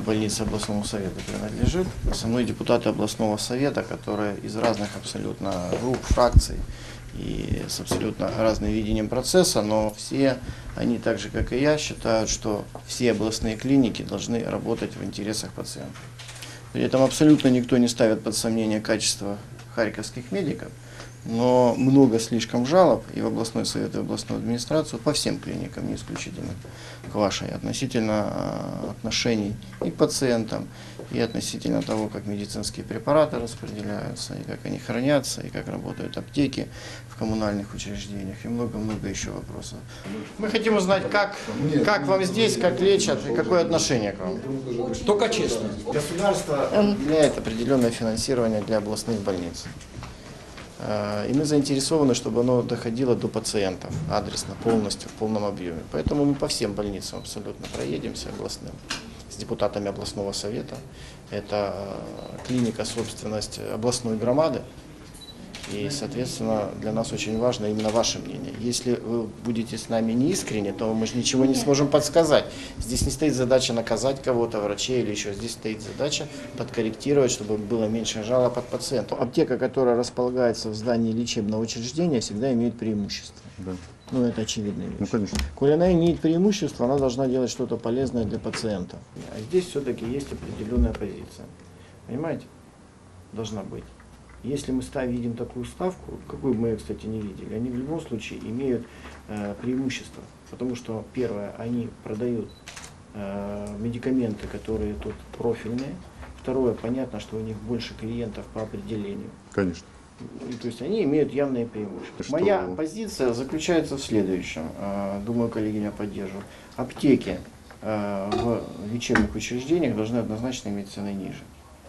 больницы областному совету принадлежит. Со мной депутаты областного совета, которые из разных абсолютно групп, фракций и с абсолютно разным видением процесса, но все они, так же как и я, считают, что все областные клиники должны работать в интересах пациентов. При этом абсолютно никто не ставит под сомнение качество харьковских медиков, но много слишком жалоб и в областной совет, и в областную администрацию по всем клиникам, не исключительно к вашей, относительно отношений и к пациентам, и относительно того, как медицинские препараты распределяются, и как они хранятся, и как работают аптеки в коммунальных учреждениях, и много-много еще вопросов. Мы хотим узнать, как вам здесь, как лечат, и какое отношение к вам. Только честно. Государство выделяет определенное финансирование для областных больниц. И мы заинтересованы, чтобы оно доходило до пациентов адресно, полностью, в полном объеме. Поэтому мы по всем больницам абсолютно проедемся областным, с депутатами областного совета. Это клиника, собственность областной громады. И, соответственно, для нас очень важно именно ваше мнение. Если вы будете с нами неискренне, то мы же ничего не сможем подсказать. Здесь не стоит задача наказать кого-то, врачей или еще. Здесь стоит задача подкорректировать, чтобы было меньше жалоб от пациентов. Аптека, которая располагается в здании лечебного учреждения, всегда имеет преимущество. Да. Ну, это очевидная вещь. Ну, конечно. Коли она имеет преимущество, она должна делать что-то полезное для пациентов. А здесь все-таки есть определенная позиция. Понимаете? Должна быть. Если мы видим такую ставку, какую бы мы ее, кстати, не видели, они в любом случае имеют преимущество. Потому что, первое, они продают медикаменты, которые тут профильные. Второе, понятно, что у них больше клиентов по определению. Конечно. И, то есть они имеют явные преимущества. Моя позиция заключается в следующем. Думаю, коллеги меня поддержат. Аптеки в лечебных учреждениях должны однозначно иметь цены ниже.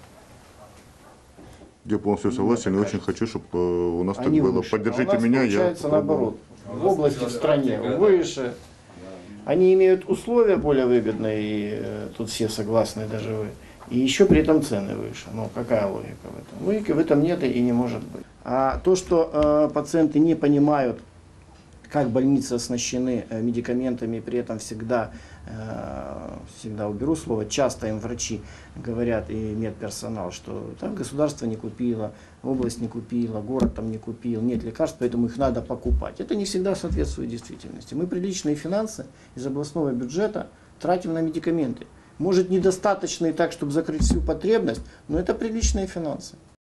Я полностью согласен и очень хочу, чтобы у нас так было. Выше. Поддержите у нас меня, получается наоборот. В области, в стране выше. Они имеют условия более выгодные, и тут все согласны, даже вы. И еще при этом цены выше. Ну, какая логика в этом? Логики в этом нет и не может быть. А то, что пациенты не понимают, как больницы оснащены медикаментами, при этом всегда уберу слово, часто им врачи говорят и медперсонал, что там государство не купило, область не купила, город там не купил, нет лекарств, поэтому их надо покупать. Это не всегда соответствует действительности. Мы приличные финансы из областного бюджета тратим на медикаменты. Может, недостаточные так, чтобы закрыть всю потребность, но это приличные финансы.